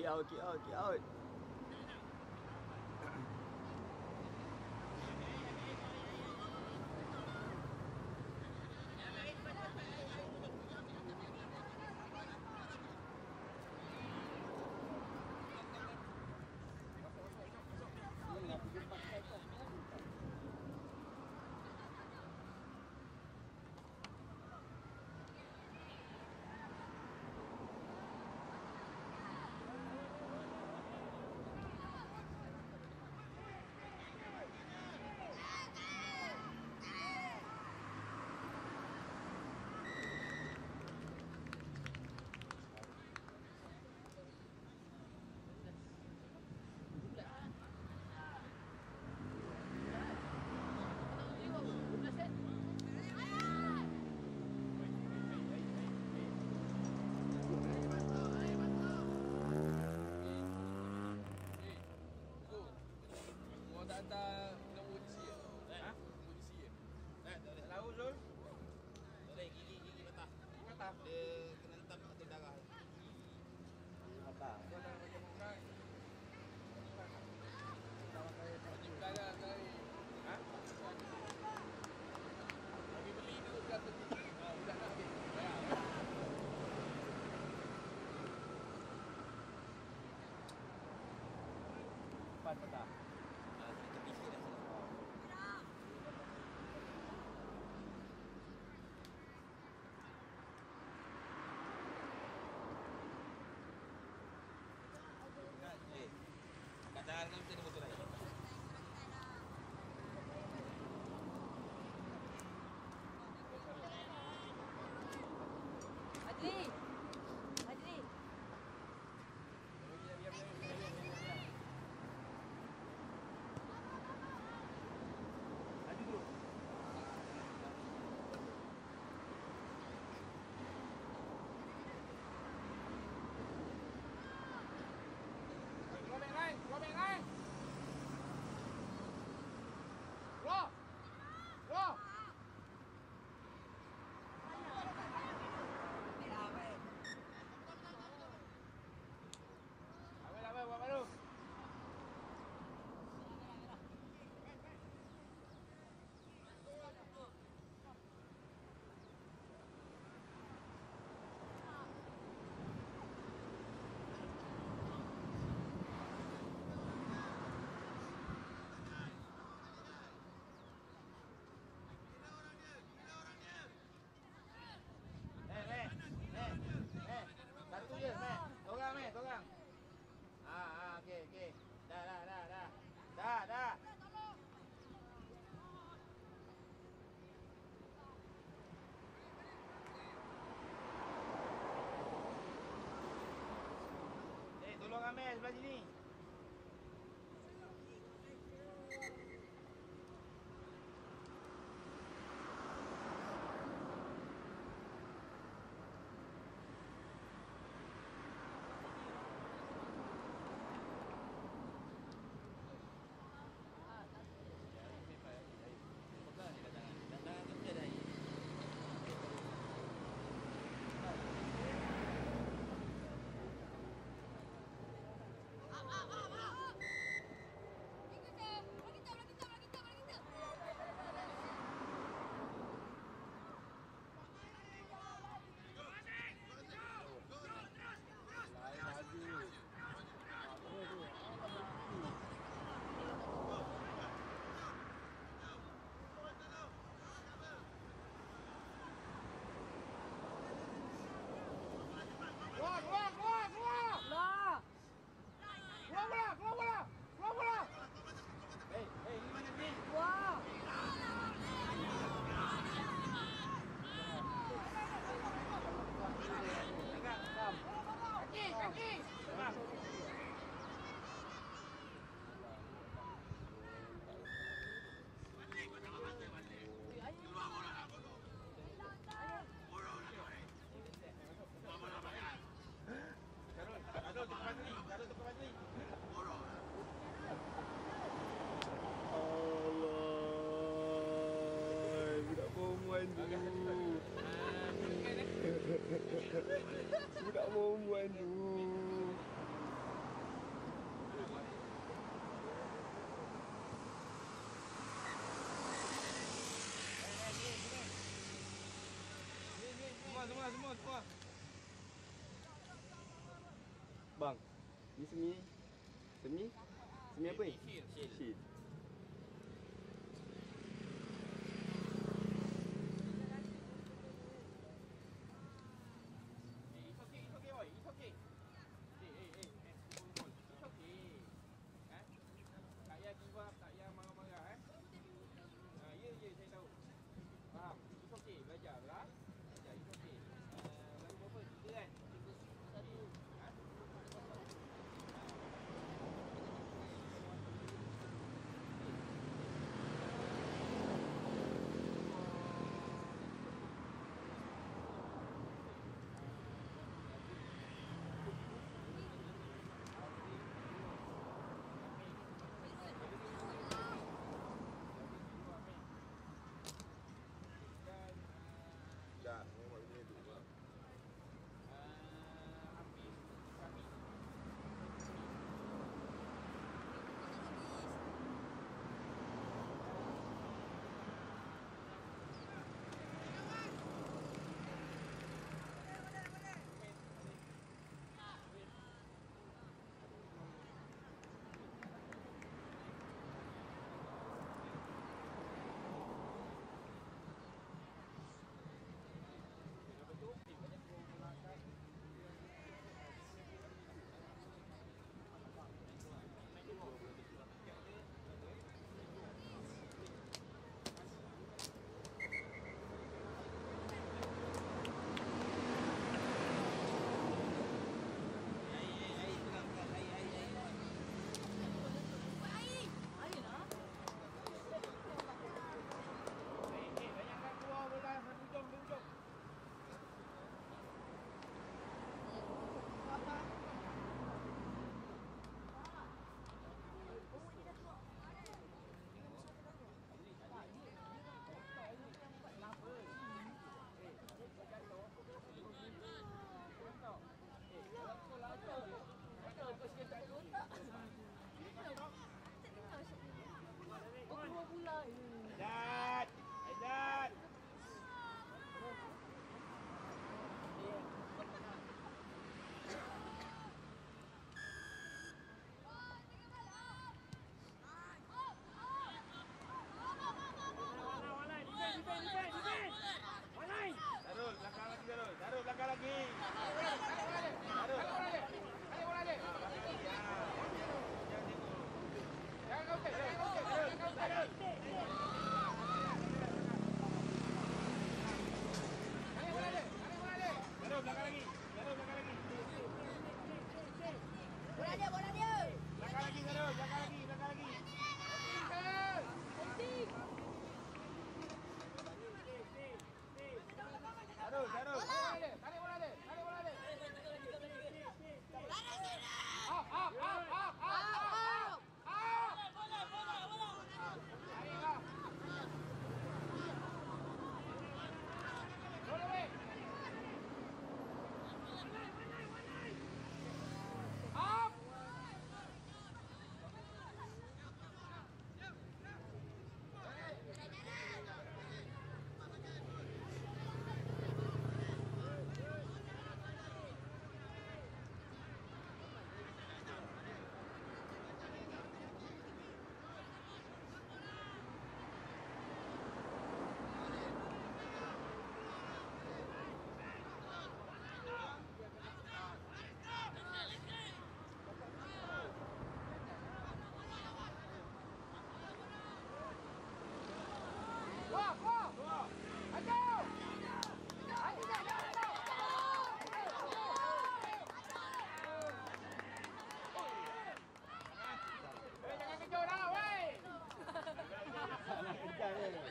out, kick out, kick out. Dia kena letak kat darah. Apa? Kau dah bagi mungkai. Wajib darah kali. Ha? Bagi beli tu kat tu. Budak nak ambil. Bayar. Empat petang. Kita pikir dah sini. Katakan kan mesti ada betul lagi. Adli. Adli. Lagi dulu. Qua bên này. Qua. Qua. Qua baru. Satu je, Mek. Seorang, Mek. Seorang. Okey. Dah. Tolong Amel sebelah sini. Keluar bola. Hei, ini. Wah. Kaki. Sebab. Aduh, tukar bateri. Allah, budak perempuan tu. Budak perempuan tu. semua. Bang, ni semi apa ni? Shield. It's okay boy, it's okay. It's okay. Tak payah give up, tak payah marah-marah Ya, saya tahu. Faham? It's okay, belajar lah. Belajar, it's okay. Lagu berapa? 3 kan? 1. Dah, memang ini tu bang. Hampir kami. Bayangkan keluar bola hujung. Aizat. Darul, belakang lagi Darul. Darul, belakang lagi. Darul. Tarik bola dia. Jangan kau tek. Darul. Tarik bola dia. Darul, belakang lagi. Bola dia. Belakang lagi Darul, belakang lagi. Darul. Tarik bola dia. Up. Tarik. Roll away. Up. Jangan kejar dah, weh. Salah kejar dia.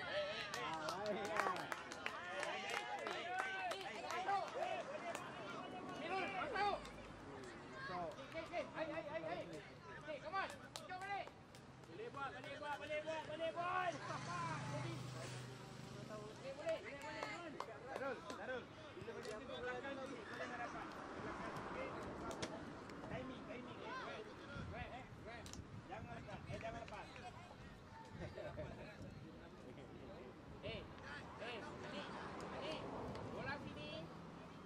Mirul, masuk. Okay. Okay, come on. Jom balik. Boleh buat. Boleh. Darul. Bila macam ni kau belakang ni, kau jangan dapat. Timing. Jangan lepas. Sini. Bola sini.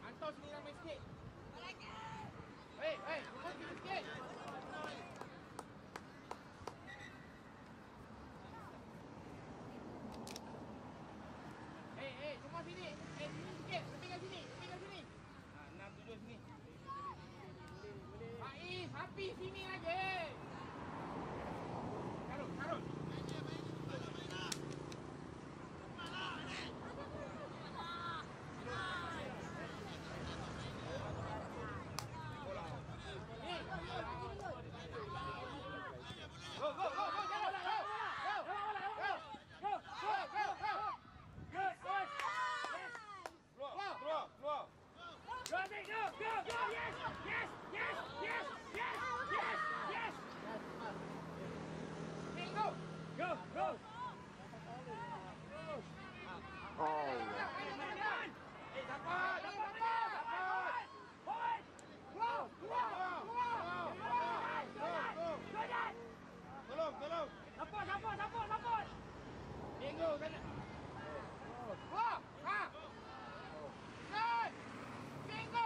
Support. Bingo sana. Wah, ha. Good. Bingo.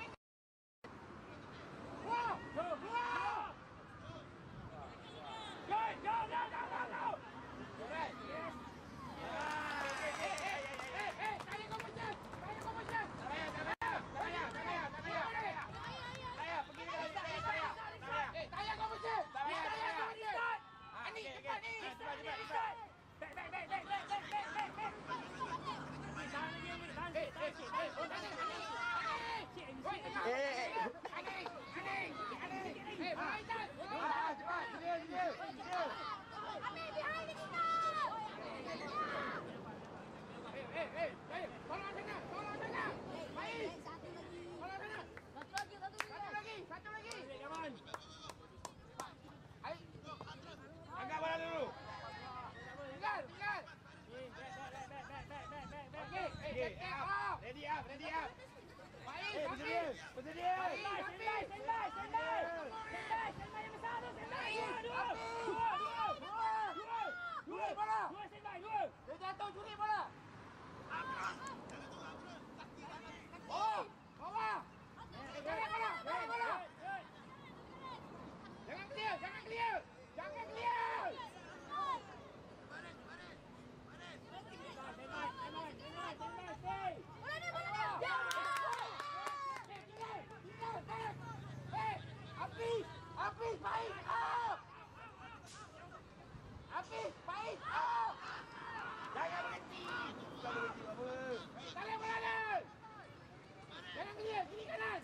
Wow. Wow. Good. Go. Alright. Yes. Hey. Tanya kau macam. Saya pergi dekat saya. Tanya kau macam. Ani cepat ni. Cepat. Satu lagi. Angkat bola dulu. Tinggal. Okey. Ready up. Baik. Bersedia. Standby yang besar tu. Dua bola. Dia jatuh curi bola. Oh, bawah. Jangan bola. Jangan clear. Hafiz, baik. Baik. Jangan berhenti. Tarik bola dah. Jangan clear, kiri kanan.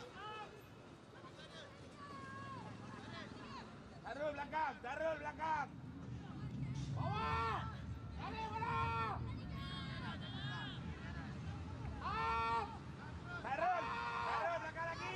Darul belakang. Bawah. Tarik bola. Darul belakang lagi.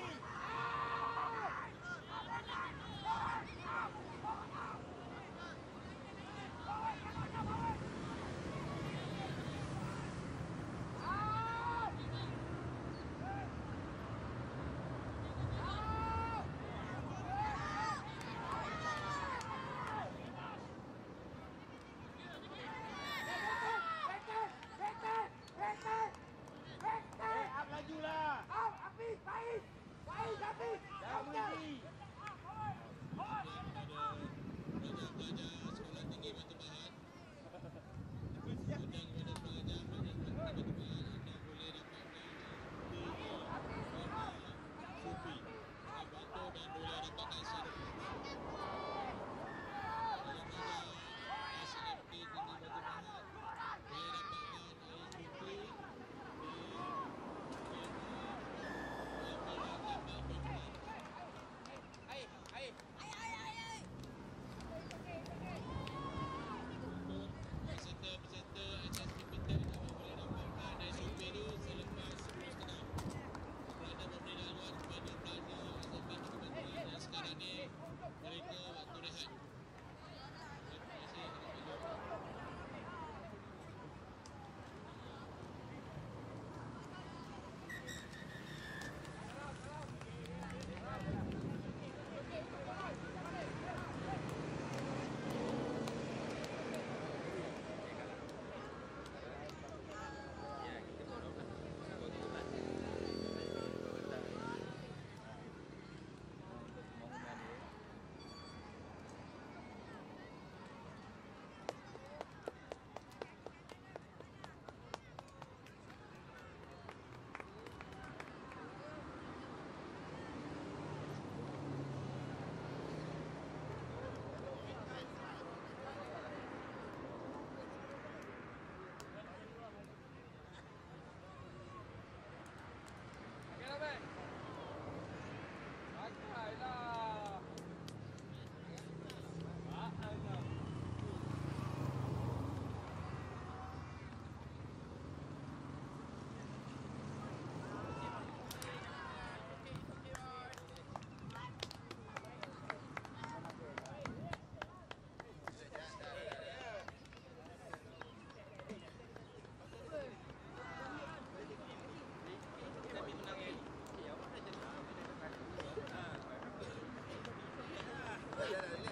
Dah